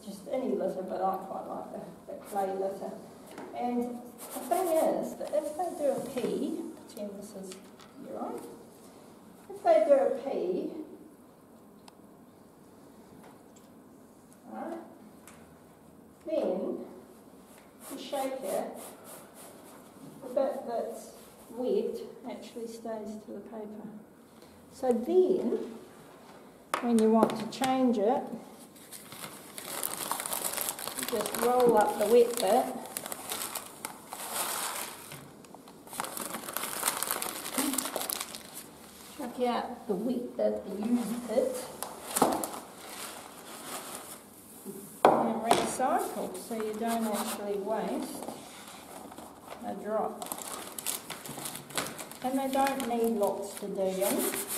just any litter, but I quite like the clay litter. And the thing is that if they do a pee, pretend this is your own, if they do a pee, right, then you shake it, the bit that's wet actually stays to the paper. So then, when you want to change it, you just roll up the wet bit, chuck out the wet bit, the used bit, and recycle so you don't actually waste a drop. And they don't need lots to dig in.